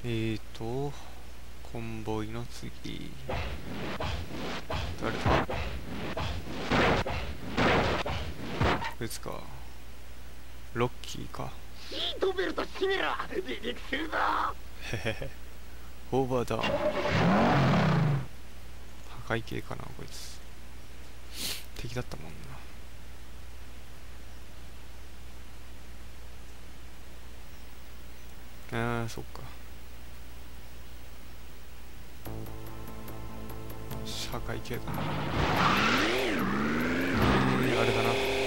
コンボイの次誰だ。こいつか。ロッキーか。 シートベルト締めろ。離陸するぞ。 へへへ。オーバーダウン。破壊系かなこいつ。敵だったもんな。そっか。破壊系だな。あれだな。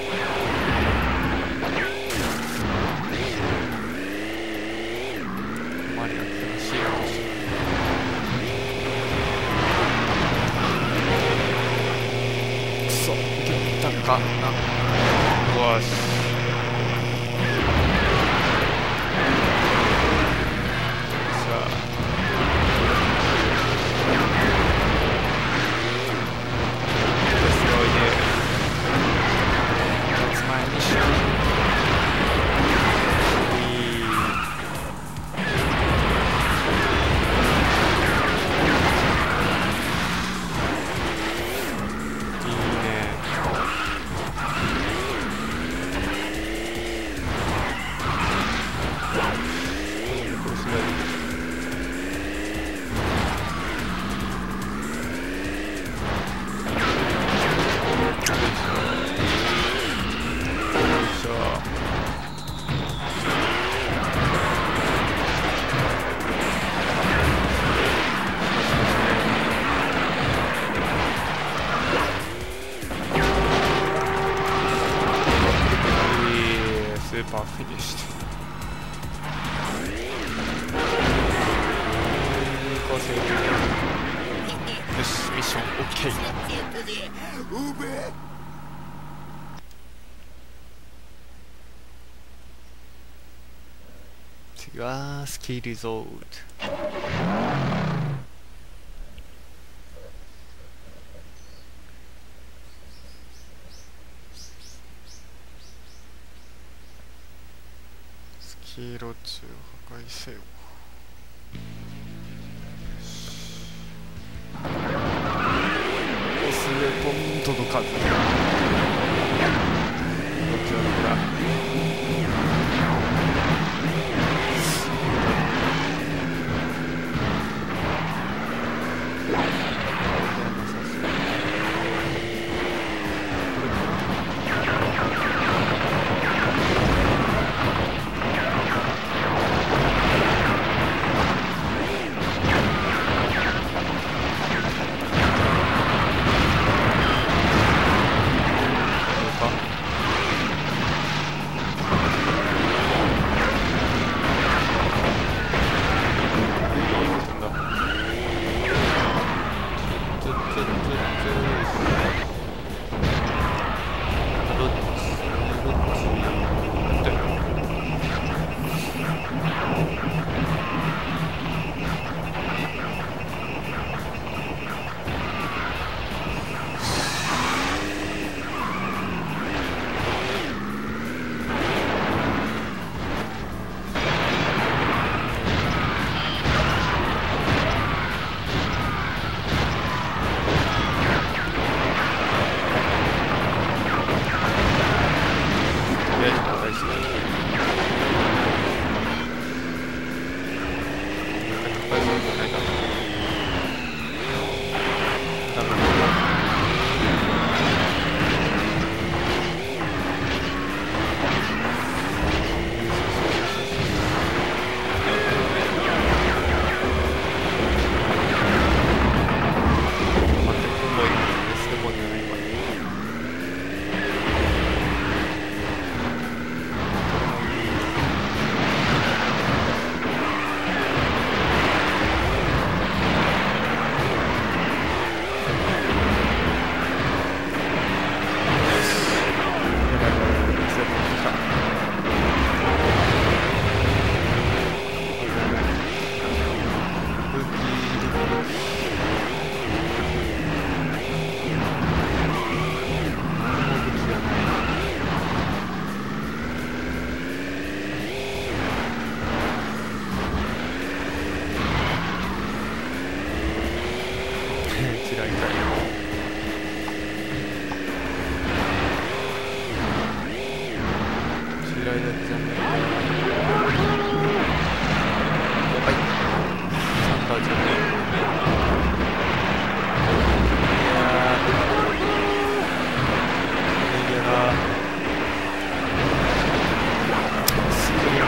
マリアってのシールとしてくそ、いけたかな。よし。スーパーフィニッシュ。よし、ミッション OK。 次はスキーリゾート。スキー路中破壊せよ。オスウェポン届かず。どっちだ。 いだけじゃないか。はい、サンダーじゃない。いやー、いやー、すごい。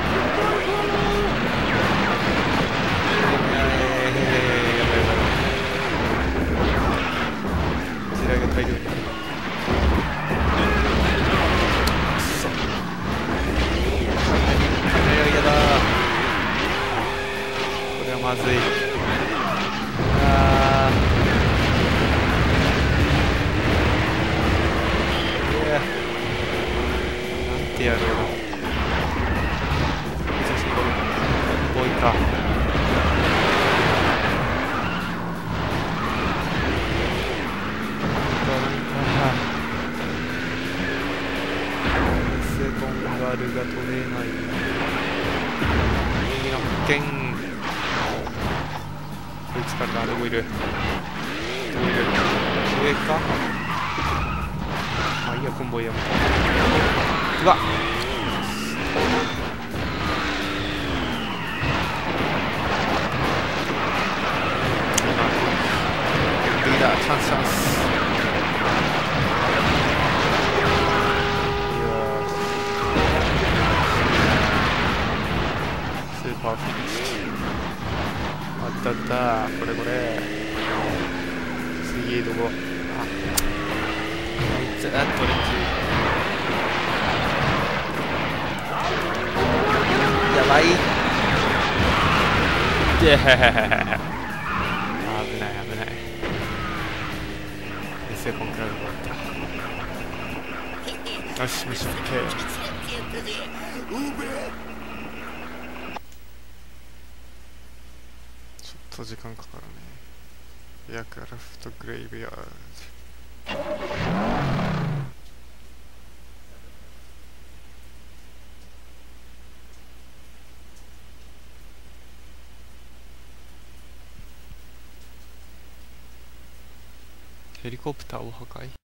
地雷が大量にある。まずい。あー、なんてやろう。写真撮るボーイか。セコンガルが取れない。発見。こいつからどこいる？どこいる？上か？まあいいや、コンボイやもん。うわっ！リーダー、チャンスチャンス。スーパーフィニッシュ。あったあった、これこれ。次どこ？あいつ、あ、トレッチ。やばい。危ない危ない。セコンクラブ終わった。よし、ミッション OK。ちょっと時間かかるね。エアクラフトグレイブヤード。ヘリコプターを破壊。